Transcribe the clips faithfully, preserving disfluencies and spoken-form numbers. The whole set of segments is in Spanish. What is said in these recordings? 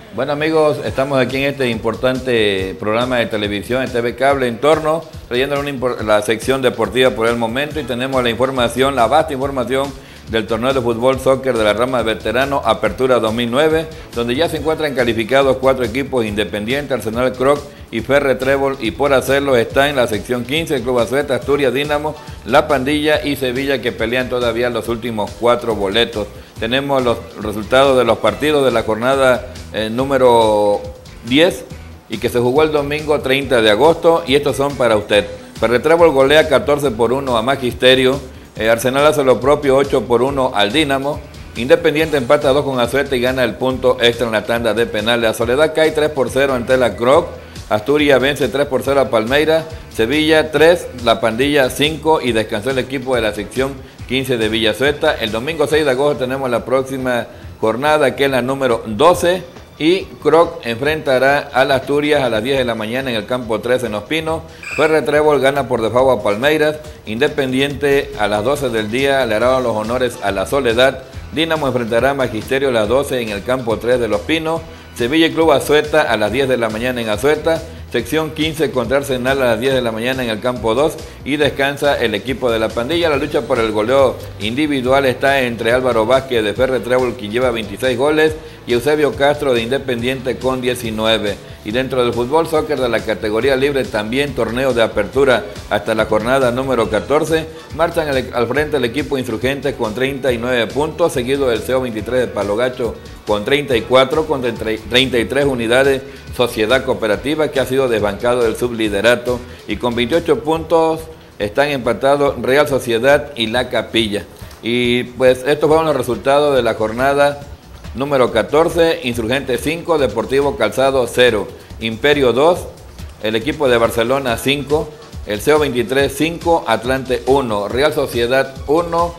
Bueno amigos, estamos aquí en este importante programa de televisión en T V Cable en torno, trayendo la sección deportiva por el momento, y tenemos la información, la vasta información del torneo de fútbol soccer de la rama de veteranos Apertura dos mil nueve, donde ya se encuentran calificados cuatro equipos: Independiente, Arsenal Croc y Ferre Trébol, y por hacerlo está en la sección quince el Club Azueta, Asturias Dinamo, La Pandilla y Sevilla, que pelean todavía los últimos cuatro boletos. Tenemos los resultados de los partidos de la jornada eh, número diez, y que se jugó el domingo treinta de agosto, y estos son para usted. Ferre Trébol golea catorce por uno a Magisterio, eh, Arsenal hace lo propio ocho por uno al Dinamo, Independiente empata dos con Azueta y gana el punto extra en la tanda de penales. A Soledad cae tres por cero ante la Croc, Asturias vence tres por cero a Palmeiras, Sevilla tres, La Pandilla cinco, y descansó el equipo de la sección quince de Villazueta. El domingo seis de agosto tenemos la próxima jornada, que es la número doce, y Croc enfrentará a las Asturias a las diez de la mañana en el campo tres en Los Pinos. Ferre Trébol gana por default a Palmeiras, Independiente a las doce del día le hará los honores a la Soledad, Dinamo enfrentará a Magisterio a las doce en el campo tres de Los Pinos, Sevilla y Club Azueta a las diez de la mañana en Azueta, sección quince contra Arsenal a las diez de la mañana en el campo dos, y descansa el equipo de La Pandilla. La lucha por el goleo individual está entre Álvaro Vázquez de Ferre Trébol, quien lleva veintiséis goles, y Eusebio Castro de Independiente con diecinueve. Y dentro del fútbol soccer de la categoría libre, también torneo de apertura hasta la jornada número catorce, marchan al, al frente el equipo Insurgente con treinta y nueve puntos, seguido del C O veintitrés de Palo Gacho con treinta y cuatro, con treinta y tres unidades Sociedad Cooperativa, que ha sido desbancado del subliderato, y con veintiocho puntos están empatados Real Sociedad y La Capilla. Y pues estos fueron los resultados de la jornada número catorce. Insurgente cinco, Deportivo Calzado cero, Imperio dos, el equipo de Barcelona cinco, el C O veintitrés cinco, Atlante uno, Real Sociedad uno,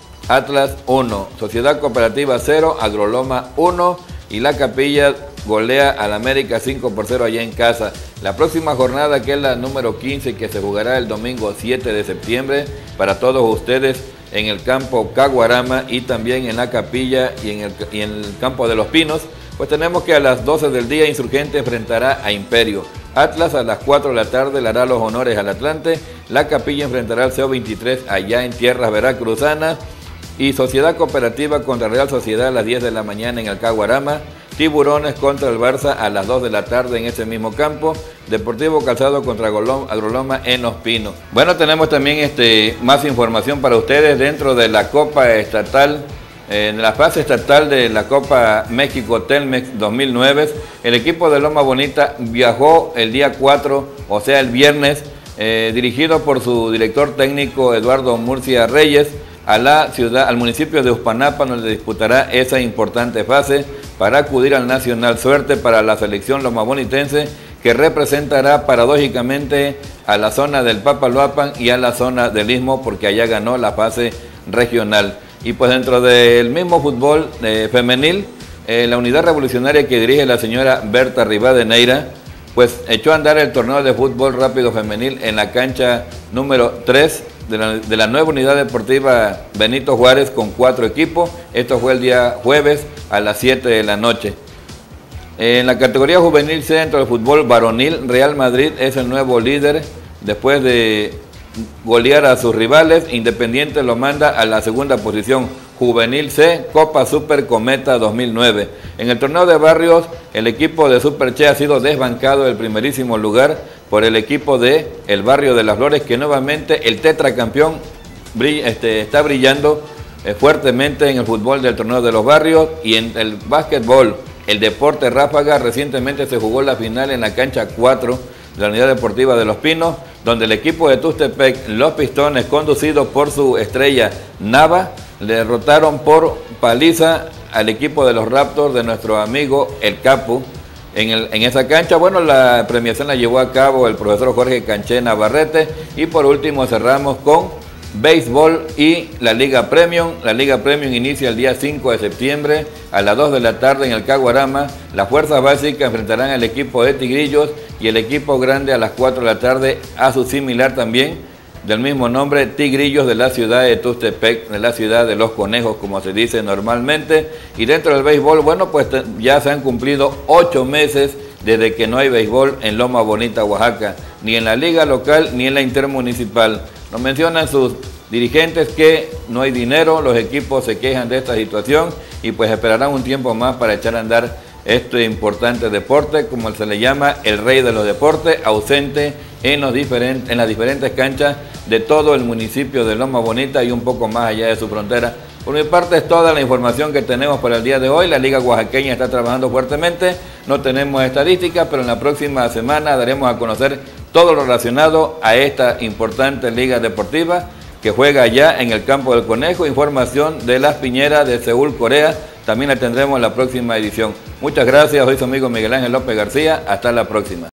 Atlas uno, Sociedad Cooperativa cero, Agroloma uno, y La Capilla golea al América cinco por cero allá en casa. La próxima jornada, que es la número quince, que se jugará el domingo siete de septiembre para todos ustedes en el campo Caguarama y también en La Capilla y en el, y en el campo de Los Pinos, pues tenemos que a las doce del día Insurgente enfrentará a Imperio. Atlas a las cuatro de la tarde le hará los honores al Atlante. La Capilla enfrentará al C O veintitrés allá en tierras veracruzanas, y Sociedad Cooperativa contra Real Sociedad a las diez de la mañana en el Caguarama. Tiburones contra el Barça a las dos de la tarde en ese mismo campo. Deportivo Calzado contra Agroloma en Los Pinos. Bueno, tenemos también este, más información para ustedes dentro de la Copa Estatal. En la fase estatal de la Copa México Telmex dos mil nueve, el equipo de Loma Bonita viajó el día cuatro, o sea el viernes, eh, dirigido por su director técnico Eduardo Murcia Reyes, a la ciudad, al municipio de Uspanapa, donde disputará esa importante fase para acudir al Nacional Suerte para la selección lomabonitense, que representará paradójicamente a la zona del Papaloapan y a la zona del Istmo, porque allá ganó la fase regional. Y pues dentro del mismo fútbol eh, femenil, eh, la unidad revolucionaria que dirige la señora Berta Rivadeneira, pues echó a andar el torneo de fútbol rápido femenil en la cancha número tres de la, de la nueva unidad deportiva Benito Juárez, con cuatro equipos. Esto fue el día jueves a las siete de la noche. En la categoría juvenil C, dentro del fútbol varonil, Real Madrid es el nuevo líder después de golear a sus rivales. Independiente lo manda a la segunda posición. Juvenil C, Copa Super Cometa dos mil nueve. En el torneo de barrios, el equipo de Super Che ha sido desbancado del primerísimo lugar por el equipo de el Barrio de las Flores, que nuevamente el tetracampeón brilla, este, está brillando eh, fuertemente en el fútbol del torneo de los barrios. Y en el básquetbol, el Deporte Ráfaga, recientemente se jugó la final en la cancha cuatro de la Unidad Deportiva de Los Pinos, donde el equipo de Tustepec, los Pistones, conducido por su estrella Nava, le derrotaron por paliza al equipo de los Raptors de nuestro amigo El Capu. En, el, en esa cancha, bueno, la premiación la llevó a cabo el profesor Jorge Canché Navarrete. Y por último cerramos con béisbol y la Liga Premium. La Liga Premium inicia el día cinco de septiembre a las dos de la tarde en el Caguarama. Las fuerzas básicas enfrentarán al equipo de Tigrillos y el equipo grande a las cuatro de la tarde, a su similar también, del mismo nombre, Tigrillos, de la ciudad de Tustepec, de la ciudad de los conejos, como se dice normalmente. Y dentro del béisbol, bueno, pues ya se han cumplido ocho meses desde que no hay béisbol en Loma Bonita, Oaxaca, ni en la liga local ni en la intermunicipal. Nos mencionan sus dirigentes que no hay dinero, los equipos se quejan de esta situación y pues esperarán un tiempo más para echar a andar este importante deporte, como se le llama el rey de los deportes, ausente en, los diferentes, en las diferentes canchas de todo el municipio de Loma Bonita y un poco más allá de su frontera. Por mi parte es toda la información que tenemos para el día de hoy. La Liga Oaxaqueña está trabajando fuertemente, no tenemos estadísticas, pero en la próxima semana daremos a conocer todo lo relacionado a esta importante liga deportiva que juega allá en el Campo del Conejo. Información de las Piñeras de Seúl, Corea, también la tendremos en la próxima edición. Muchas gracias, soy su amigo Miguel Ángel López García, hasta la próxima.